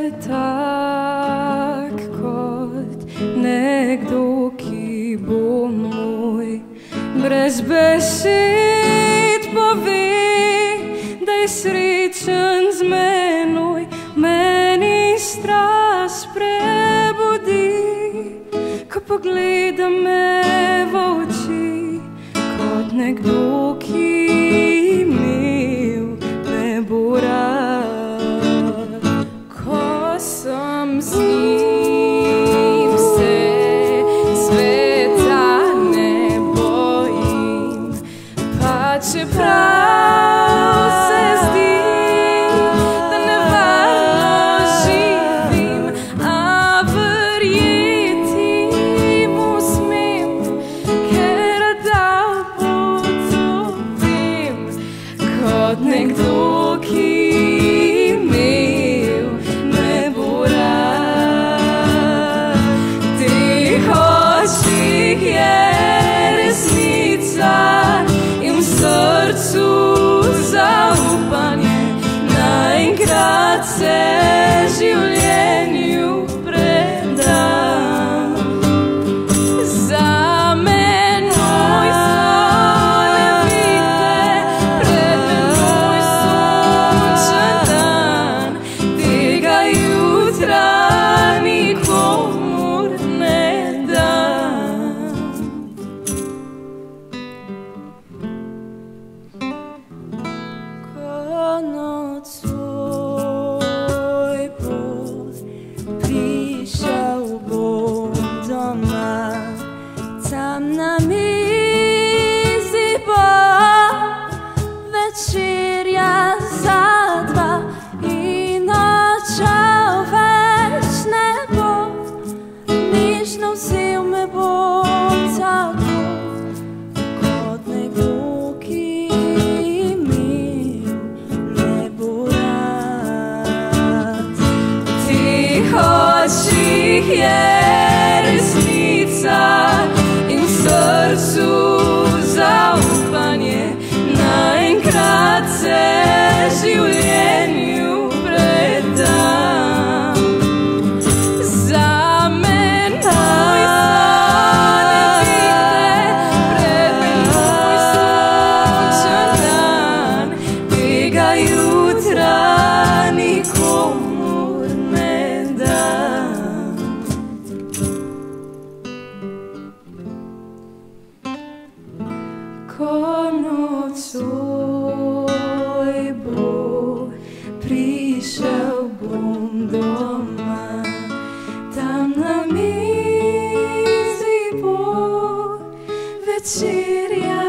tak kot nekdo, ki bo moj. Brez besed pove, da je srečen z menoj. Meni strast prebudi, ko pogleda me v oči, kot nekdo, ki imel ne bo rad. Ko sem z njim, se sveta ne bojim, pa čeprav se zdi, da nevarno živim, a verjeti mu smem, ker dal potopim, kot nekdo, ki imel ne bo rad. V teh očih je resnica in v srcu zaupanje, naenkrat se življenju predam. Za menoj so nevihte, pred menoj sončen dan, tega jutra nikomur ne dam. Ko nocoj bo, prišel bom doma, tam na mizi bo večerja za dva in očal več ne bo. Nežno vzel me bo tako, kot nekdo, ki imel ne bo rad. V teh očih je resnica in v srcu zaupanje, naenkrat se življenju predam. Za menoj so nevihte, pred menoj sončen dan, tega jutra nikomur ne dam. Ko nocoj bo, prišel bom doma, tam na mizi bo večerja